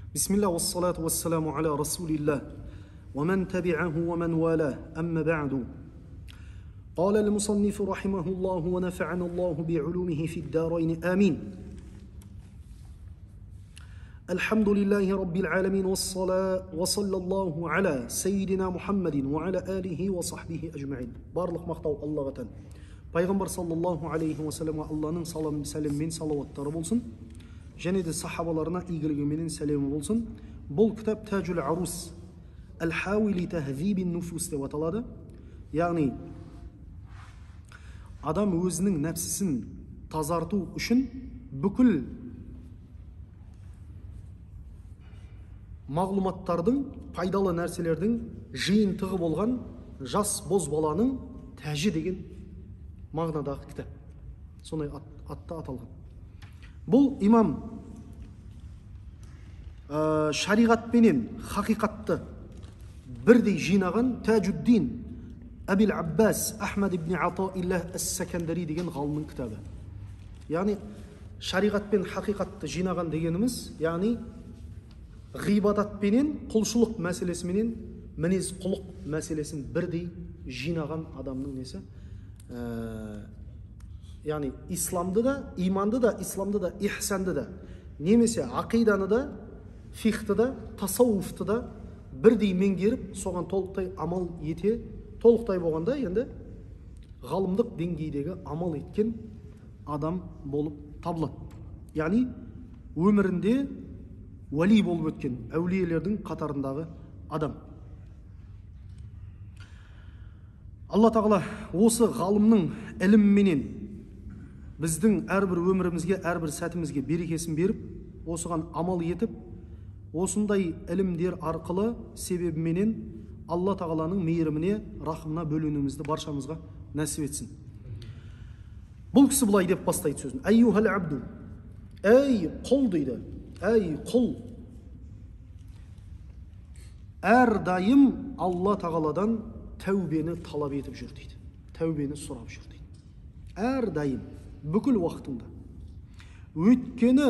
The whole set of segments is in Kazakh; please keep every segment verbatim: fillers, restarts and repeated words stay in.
Bismillah wa salatu wa salamu ala rasulillah wa man tabi'ahu wa man wala amma ba'du. قال المصنف رحمه الله ونفعنا الله بعلومه في الدارين آمين. الحمد لله رب العالمين والصلاة وصلى الله على سيدنا محمد وعلى آله وصحبه أجمعين. بارلق مقطع الله غتان. Пайғамбар саллаллаху алейхи ва салламға Алланың салам сәлеммен салауаттары болсын. Және де сахабаларына игілігіменен сәлемі болсын. Бұл кітап Тәжул Арус Әл-Хауили Тәһзибин Нуфус деп аталады. Яғни адам өзінің нәпсісін тазарту үшін бүкіл мағлұматтардың, пайдалы нәрселердің жиынтығы болған жас боз баланың тәжі деген мағынадағы кітап. Сондай атта аталған. Бұл имам ә, шариғатпенен хақиқатты бірдей жинаған Тәжуддин Әбіл Аббас Ахмад ибн Атаиллах әс-Сәкәндәри деген ғалымның кітабы. Яғни шариғатпен хақиқатты жинаған дегеніміз, яғни ғибадатпенен құлшылық мәселесіменен мінез құлық мәселесін бірдей жинаған адамның несі? Ә, яғни исламды да, иманды да, исламды да, ихсанды да, немесе ақиданы да, фихты да, тасауфты да бірдей меңгеріп, соған толықтай амал ете, толықтай болғанда енді ғалымдық деңгейдегі амал еткен адам болып табылады. Яғни өмірінде уәли болып өткен әулиелердің қатарындағы адам. Алла тағала осы ғалымның ілімменен біздің әрбір өмірімізге, әрбір сәтімізге берекесін беріп, осыған амал етіп, осындай ілімдер арқылы себебіменен Алла тағаланың мейіріміне, рахымына бөлінуімізді баршамызға нәсіп етсін. Бұл кісі былай деп бастайды сөзін. Әйюхал абду, әй құл дейді, әй құл. Әрдайым Алла тағаладан тәубені талап етіп жүр дейді. Тәубені сұрап жүр дейді. Әрдайым, бүкіл уақытында. Өйткені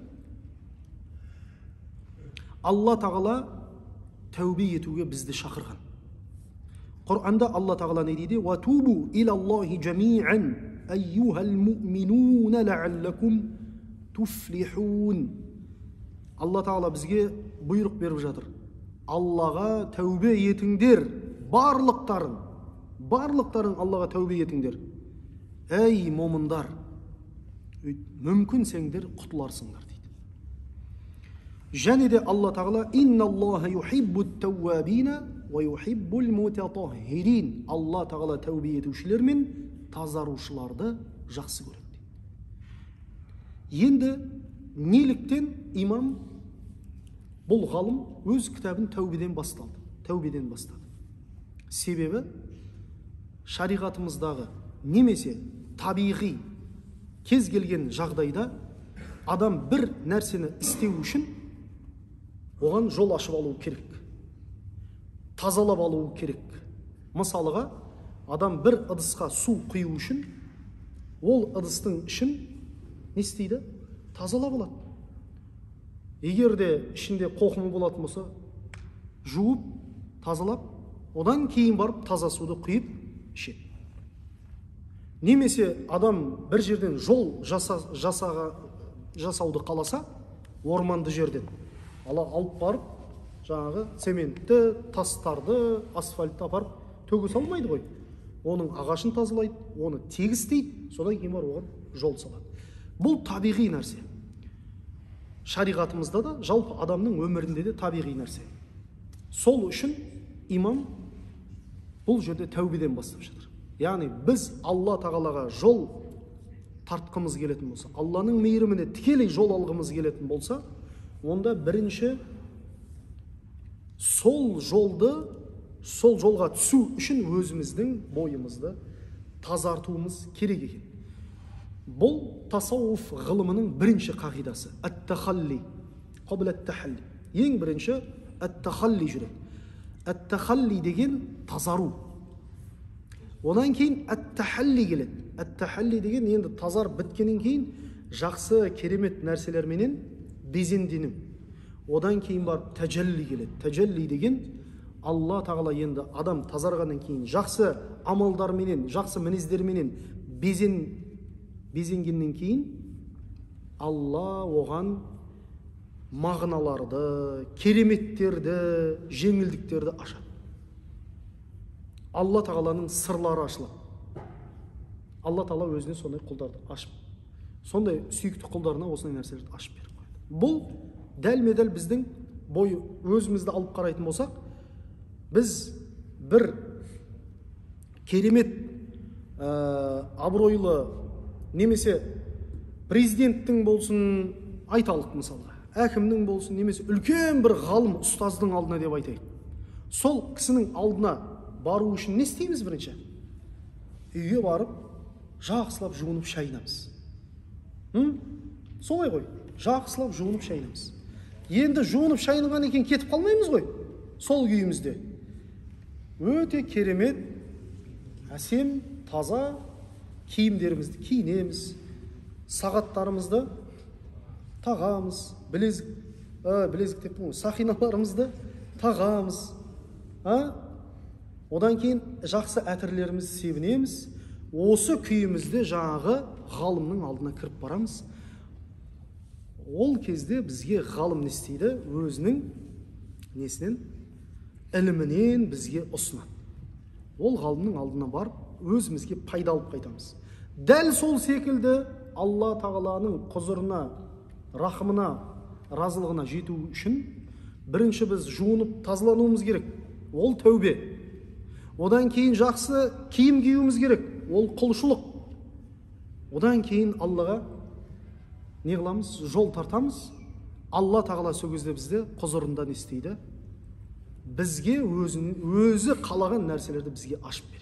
Алла тағала тәубе етуге бізді шақырған. Құр'анда Алла тағала не дейді? وَتُوبُوا إِلَى اللَّهِ جَمِيعًا أَيُّهَا الْمُؤْمِنُونَ لَعَلَّكُمْ تُفْلِحُونَ. Алла тағала бізге бұйрық беріп жатыр. Аллаға тәубе етіңдер, барлықтарын, барлықтарын Аллаға тәубе етіңдер. Әй момындар, мүмкін сендер құтыларсыңдар дейді. Және де Алла тағала инна Аллаха юхиббут тауабина ва юхиббул мутатаххирин. Алла тағала тәубе етушілер мен тазарушыларды жақсы көреді. Енді неліктен имам бұл ғалым өз кітабын тәубеден бастады. Тәубеден бастады. Себебі шариғатымыздағы немесе табиғи кез келген жағдайда адам бір нәрсені істеу үшін оған жол ашып алу керек. Тазалап алу керек. Мысалыға, адам бір ыдысқа су құю үшін ол ыдыстың ішін не істейді? Тазалап алады. Егер де ішінде қоқымы болатын болса, жуып, тазалап, одан кейін барып таза суды құйып ішеді. Немесе адам бір жерден жол жаса, жасаға, жасауды қаласа, орманды жерден ала алып барып, жаңағы цементті, тастарды, асфальтты апарып төге салмайды ғой. Оның ағашын тазалайды, оны тегістейді, содан кейін барып оған жол салады. Бұл табиғи нәрсе. Шариғатымызда да, жалпы адамның өмірінде де табиғи нәрсе. Сол үшін имам бұл жерде тәубеден бастап жатыр. Яғни біз Алла тағалаға жол тартқымыз келетін болса, Алланың мейіріміне тікелей жол алғымыз келетін болса, онда бірінші сол жолды, сол жолға түсу үшін өзіміздің бойымызды тазартуымыз керек екен. Бұл тасауф ғылымының бірінші қағидасы. Әт-тахалли, қабыл әт-тахалли. Ең бірінші әт-тахалли жүреді. Әт-тахалли деген тазару. Одан кейін әт-тахалли келеді. Әт-тахалли деген енді тазар біткенен кейін жақсы керемет нәрселерменен безендену. одан кейін барып тәжәлли келеді. Тәжәлли деген Алла тағала енді адам тазарғаннан кейін жақсы амалдарменен, жақсы мінездерменен безен безенгеннен кейін Алла оған мағыналарды, кереметтерді, жеңілдіктерді ашады. Алла тағаланың сырлары ашылады. Алла тағала өзіне сондай құлдарды ашып, сондай сүйікті құлдарына осындай нәрселерді ашып беріп қояды. Бұл дәлме-дәл біздің бой өзімізді алып қарайтын болсақ, біз бір керемет ә, абыройлы немесе президенттің болсын айталық мысалға, әкімнің болсын немесе үлкен бір ғалым ұстаздың алдына деп айтайық. Сол кісінің алдына бару үшін не істейміз бірінші? Үйге барып, жақсылап жуынып шайынамыз. Солай ғой, жақсылап жуынып шайынамыз. Енді жуынып шайынған екен кетіп қалмаймыз ғой, сол күйімізде. Өте керемет, әсем, таза киімдерімізді киінеміз, сағаттарымызды тағамыз, білезік, ә, білезік деп тұрмыз, сақиналарымызды тағамыз. А? Одан кейін жақсы әтірлерімізді себінеміз, осы күйімізде жаңағы ғалымның алдына кіріп барамыз. Ол кезде бізге ғалым не істейді? Өзінің несінен, ілімінен бізге ұсынады. Ол ғалымның алдына барып, өзімізге пайда алып қайтамыз. Дәл сол секілді Алла тағаланың құзырына, рахымына, разылығына жету үшін бірінші біз жуынып тазалануымыз керек. Ол тәубе. Одан кейін жақсы киім киюіміз керек. Ол құлшылық. Одан кейін Аллаға не қыламыз? Жол тартамыз. Алла тағала сол кезде бізді құзырында не істейді? Бізге өзін, өзі қалаған нәрселерді бізге ашып береді.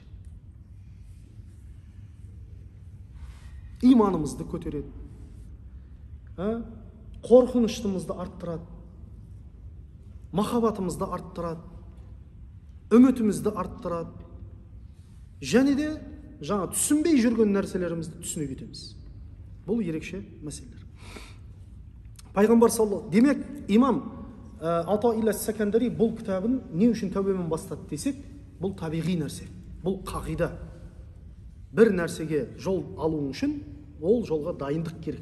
Иманымызды көтереді. Ә? Қорқыныштымызды арттырады. Махаббатымызды арттырады. Үмітімізді арттырады. Және де жаңа түсінбей жүрген нәрселерімізді түсіне кетеміз. Бұл ерекше мәселелер. Пайғамбар саллаллаху алейхи ва саллям, демек, имам Ата-илля Сәкәндари бұл кітабын не үшін тәубемен бастады десек, бұл табиғи нәрсе, бұл қағида. Бір нәрсеге жол алу үшін ол жолға дайындық керек.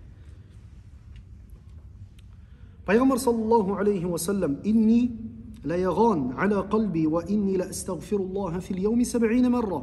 Пайғамбар саллаллаху алейхи ва саллям, инни ла яған аля қалби ва инни ла астағфируллаха фил яуми саб'ина марра.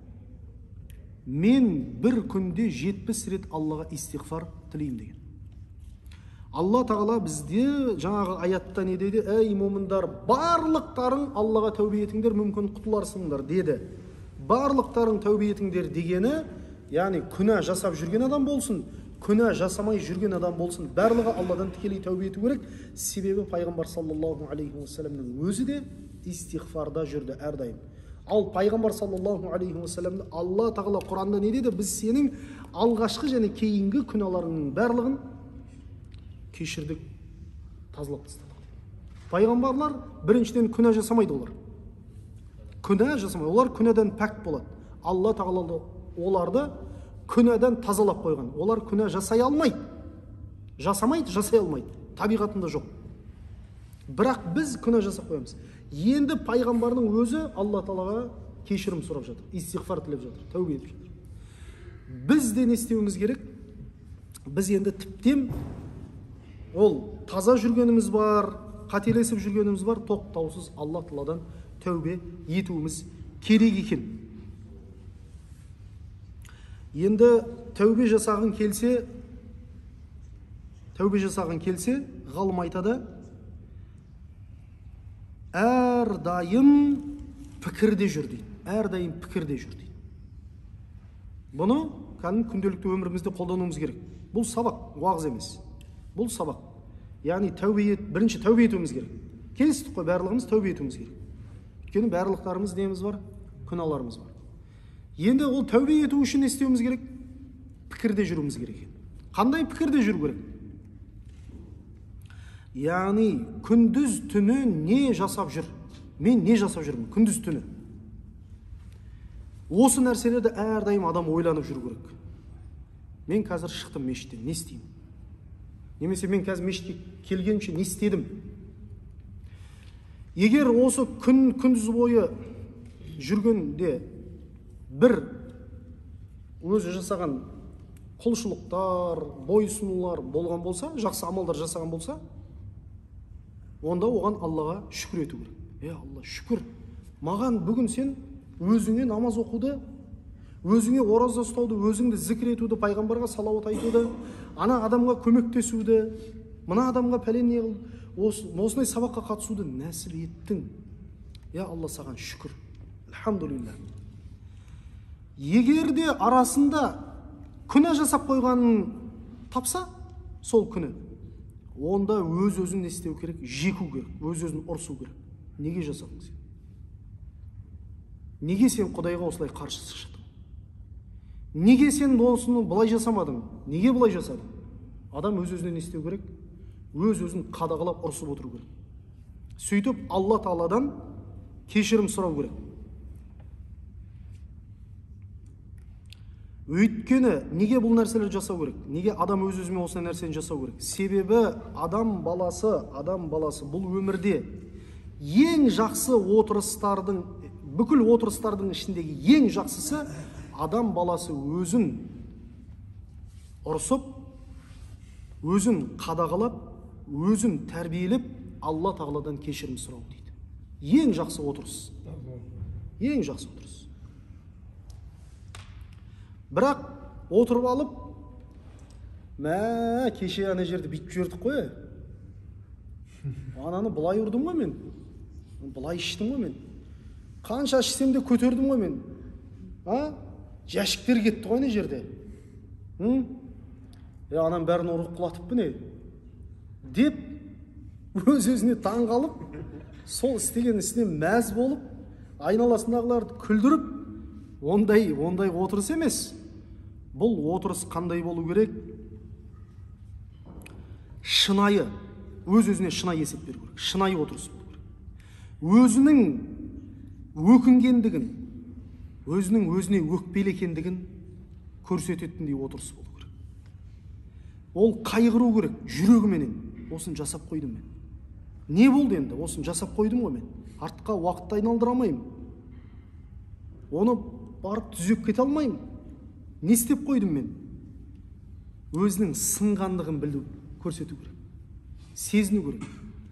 Мен бір күнде жетпіс рет Аллаға истиғфар тілеймін деген. Алла тағала бізде жаңағы аятта не деді? Әй момындар, барлықтарың Аллаға тәубе етіңдер, мүмкін құтыларсыңдар деді. Барлықтарың тәубе етіңдер дегені, яғни күнә жасап жүрген адам болсын, күнә жасамай жүрген адам болсын, барлығы Алладан тікелей тәубе ету керек. Себебі пайғамбар саллаллаху алейхи ва саллямның өзі де истиғфарда жүрді әрдайым. Ал пайғамбар саллаллаху алейхи ва саллямды Алла тағала Құранда не деді? Біз сенің алғашқы және кейінгі күнәларыңның барлығын кешірдік, тазалап тастадық. Пайғамбарлар біріншіден күнә жасамайды олар. Күнә жасамайды. Олар күнәден пәк болады. Алла тағала оларды күнәден тазалап қойған. Олар күнә жасай алмайды. Жасамайды, жасай алмайды. Табиғатында жоқ. Бірақ біз күнә жасап қоямыз. Енді пайғамбардың өзі Алла тағалаға кешірім сұрап жатыр, истиғфар тілеп жатыр, тәубе етіп жатыр. Біз де не істеуіміз керек? Біз енді тіптен ол таза жүргеніміз бар, қателесіп жүргеніміз бар, тоқтаусыз Алла тағаладан тәубе етуіміз керек екен. Енді тәубе жасағын келсе, тәубе жасағын келсе, ғалым айтады, әрдайым пікірде жүр дейді. Әрдайым пікірде жүр дейді. Бұны кәдімгі күнделікті өмірімізде қолдануымыз керек. Бұл сабақ, уағыз емес. Бұл сабақ. Яғни тәубе ет, бірінші тәубе етуіміз керек. Келістік қой, барлығымыз тәубе етуіміз керек. Өйткені барлықтарымыз неміз бар? Күнәларымыз бар. Енді ол тәубе ету үшін не істеуіміз керек? Пікірде жүруіміз керек. Қандай пікірде жүру керек? Яғни күндіз түні не жасап жүр? Мен не жасап жүрмін? Күндіз түні. Осы нәрселерді әрдайым адам ойланып жүру керек. Мен қазір шықтым мешіттен, не істеймін? Немесе мен қазір мешітке келгенше не істедім? Егер осы күн күндіз бойы жүргенде бір өзі жасаған құлшылықтар, бойсұнулар болған болса, жақсы амалдар жасаған болса, онда оған Аллаға шүкір ету керек. Е Алла, шүкір, маған бүгін сен өзіңе намаз оқуды, өзіңе ораза ұстауды, өзіңді зікір етуді, пайғамбарға салауат айтуды, ана адамға көмектесуді, мына адамға пәлен не қыл, осындай сабаққа қатысуды нәсіп еттің. Я Алла, саған шүкір. Алхамдулилля. Егер де арасында күнә жасап қойғанын тапса, сол күні, онда өз-өзін не істеу керек? Жеку керек, өз-өзін ұрсу керек. Неге жасадың сен? Неге сен Құдайға осылай қарсы шықтың? Неге сен осыны былай жасамадың? Неге былай жасадың? Адам өз-өзіне не істеу керек? Өз-өзін қадағалап ұрсып отыру керек. Сөйтіп Алла Тағаладан кешірім сұрау керек. Өйткені неге бұл нәрселер жасау керек? Неге адам өз-өзімен осындай нәрсені жасау керек? Себебі адам баласы, адам баласы бұл өмірде ең жақсы отырыстардың, бүкіл отырыстардың ішіндегі ең жақсысы адам баласы өзін ұрсып, өзін қадағалап, өзін тәрбиелеп, Алла Тағаладан кешірім сұрау дейді. Ең жақсы отырыс. Ең жақсы отырыс. Бірақ отырып алып, мә, кеше ана жерді бүйтіп жібердік қой. Ананы былай ұрдым ғой мен. Былай іштім ғой мен. Қанша ішсем де көтердім ғой мен. А? Жәшіктер кетті ғой ана жерде. Е, анам бәрін ұрып құлатып не? Деп, өз-өзіне таң қалып, сол істеген ісіне мәз болып, айналасындағыларды күлдіріп, ондай, ондай отырыс емес. Бұл отырыс қандай болу керек? Шынайы, өз-өзіне шынайы есеп беру керек. Шынайы отырыс болу керек. Өзінің өкінгендігін, өзінің өзіне өкпелі екендігін көрсететіндей отырыс болу керек. Ол қайғыру керек, жүрегіменен. Осын жасап қойдым мен. Не болды енді? Осын жасап қойдым ғой мен. Артқа уақытты айналдыра алмаймын. Оны барып түзеп кете алмаймын. Не істеп қойдым мен? Өзінің сынғандығын білу, көрсету керек. Сезіну керек.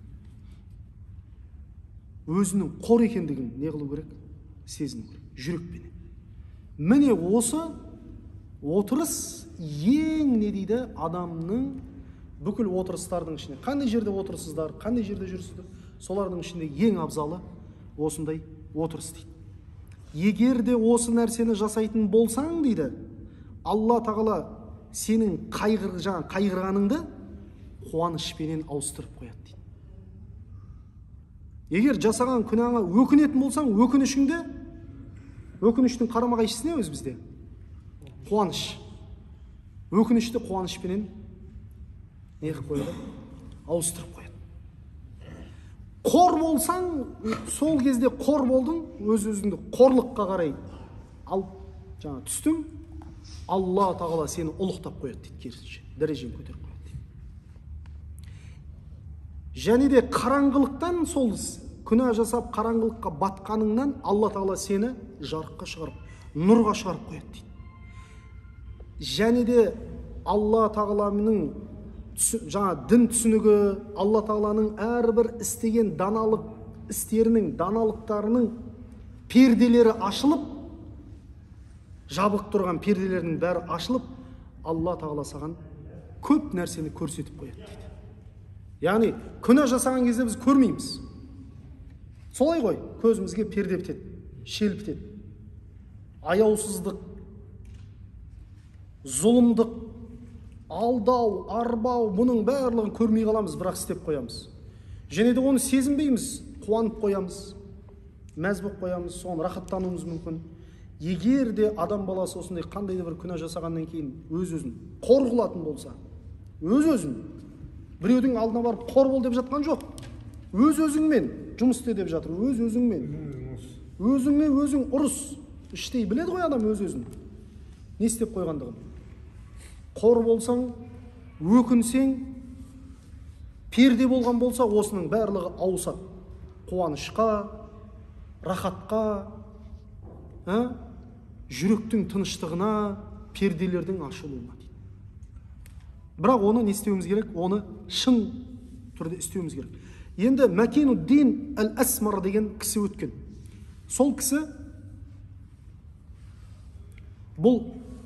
Өзінің қор екендігін не қылу керек? Сезіну керек. Жүрекпенен. Міне осы отырыс ең не дейді? Адамның бүкіл отырыстардың ішінде. Қандай жерде отырсыздар, қандай жерде жүрсіздер? Солардың ішінде ең абзалы осындай отырыс дейді. Егер де осы нәрсені жасайтын болсаң дейді, Алла Тағала сенің қайғыр, жаңа, қайғырғаныңды қуанышпенен ауыстырып қояды дейді. Егер жасаған күнәңа өкінетін болсаң, өкінішіңді, өкініштің қарама қайшысы не өз бізде? Қуаныш. Өкінішті қуанышпенен не қылып қояды? Ауыстырып қояды. Қор болсаң, сол кезде қор болдың, өз-өзіңді қорлыққа қарай алып, жаңа түстің, Алла Тағала сені ұлықтап қояды дейді, керісінше, дәрежені көтеріп қояды дейді. Және де қараңғылықтан, сол күнә жасап қараңғылыққа батқаныңнан Алла Тағала сені жарыққа шығарып, нұрға шығарып қояды дейді. Және де Алла Тағаламның жаңа дін түсінігі, Алла Тағаланың әрбір істеген даналық істерінің, даналықтарының перделері ашылып, жабық тұрған перделерінің бәрі ашылып, Алла Тағала саған көп нәрсені көрсетіп қояды дейді. Яғни, күнә жасаған кезде біз көрмейміз. Солай ғой, көзімізге перде бітеді, шел бітеді. Аяусыздық, зұлымдық, алдау, арбау, бұның барлығын көрмей қаламыз, бірақ істеп қоямыз. Және де оны сезінбейміз, қуанып қоямыз, мәз болып қоямыз, соған рахаттануымыз мүмкін. Егер де адам баласы осындай қандай да бір күнә жасағаннан кейін өз-өзін қор қылатын болса, өз-өзін, біреудің алдына барып қор бол деп жатқан жоқ. Өз-өзіңмен жұмыс істе деп жатыр, өз-өзіңмен. Өзіңмен өзің ұрыс, іштей біледі ғой адам өз-өзін. Не істеп қойғандығын? Қор болсаң, өкінсең, перде болған болса, осының барлығы ауысады. Қуанышқа, рахатқа, ә? Жүректің тыныштығына, перделердің ашылуына дейді. Бірақ оны не істеуіміз керек? Оны шын түрде істеуіміз керек. Енді Макинуддин әл-Асмар деген кісі өткен. Сол кісі бұл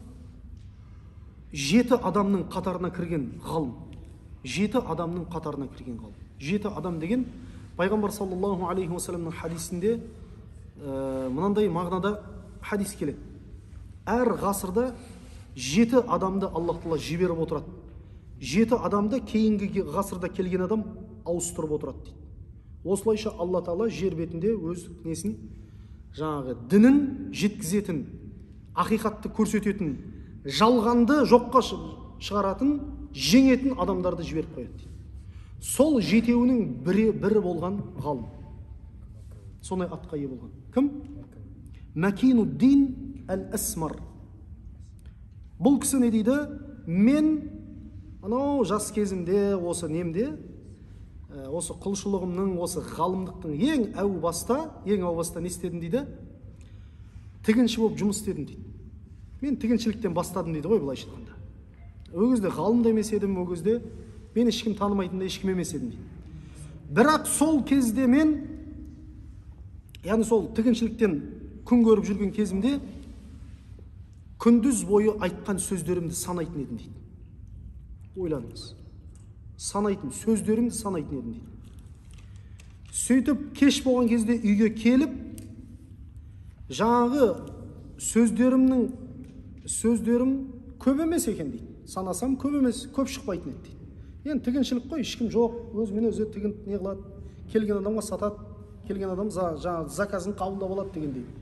жеті адамның қатарына кірген ғалым. Жеті адамның қатарына кірген ғалым. Жеті адам деген Пайғамбар саллаллаху алейхи уассаламның хадисінде ә, мынандай мағынада хадис келеді. Әр ғасырда жеті адамды Аллах Тағала жіберіп отырады. Жеті адамды кейінгі ғасырда келген адам ауыстырып отырады дейді. Осылайша Алла Тағала жер бетінде өз несін, жаңағы дінін жеткізетін, ақиқатты көрсететін, жалғанды жоққа шығаратын, жеңетін адамдарды жіберіп қояды дейді. Сол жетеуінің бірі, бірі болған ғалым. Сондай атқа ие болған. Кім? Макинуддин әл-Асмар. Бұл кісі не дейді? Мен анау жас кезімде, осы немде, осы құлшылығымның, осы ғалымдықтың ең әу баста, ең әу баста не істедім дейді? Тігінші болып жұмыс істедім дейді. Мен тігіншіліктен бастадым дейді ғой, былайша айтқанда. Ол кезде ғалым да емес едім, ол кезде мен ешкім танымайтын да ешкім емес едім дейді. Бірақ сол кезде мен, яғни сол тігіншіліктен күн көріп жүрген кезімде күндіз бойы айтқан сөздерімді санайтын едім дейді. Ойланыңыз. Санайтын, сөздерімді санайтын едім дейді. Сөйтіп кеш болған кезде үйге келіп, жаңағы сөздерімнің сөздерім көп емес екен дейді. Санасам көп емес, көп шықпайтын еді дейді. Енді тігіншілік қой, ешкім жоқ, өзімен өзі тігін не қылады, келген адамға сатады, келген адам жаңағы заказын қабылдап алады деген дейді.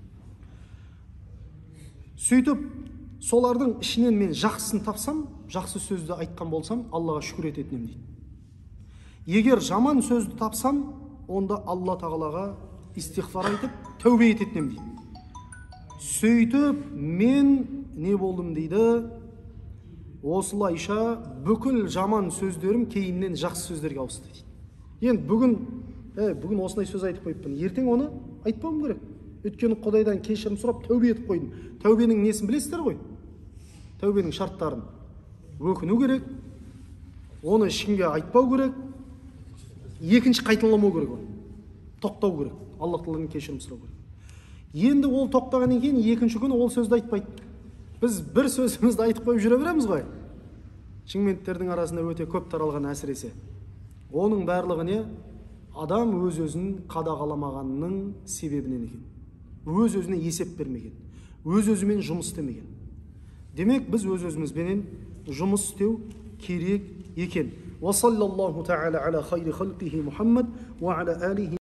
Сөйтіп, солардың ішінен мен жақсысын тапсам, жақсы сөзді айтқан болсам, Аллаға шүкір ететінім дейді. Егер жаман сөзді тапсам, онда Алла Тағалаға истиғфар айтып, тәубе ететінім дейді. Сөйтіп, мен не болдым дейді? Осылайша бүкіл жаман сөздерім кейіннен жақсы сөздерге ауысты дейді. Енді бүгін, ә, бүгін осындай сөз айтып қойыппын, ертең оны айтпауым керек. Өйткені Құдайдан кешірім сұрап тәубе етіп қойдым. Тәубенің несін білесіздер ғой? Тәубенің шарттарын. Өкіну керек, оны ешкімге айтпау керек, екінші қайталамау керек, тоқтау керек, Аллах Тағаладан кешірім сұрау керек. Енді ол тоқтағаннан кейін екінші күн ол сөзді айтпайды. Біз бір сөзімізді айтып қойып жүре береміз ғой. Шымкенттердің арасында өте көп таралған әсіресе. Оның барлығы не? Адам өз-өзін қадағаламағанның себебінен екен. Өз-өзіне есеп бермеген. Өз-өзімен жұмыс істемеген. Демек, біз өз-өзімізбенен жұмыс істеу керек екен. Ва саллаллаху тағала аля хайри халқихи Мухаммад ва аля алихи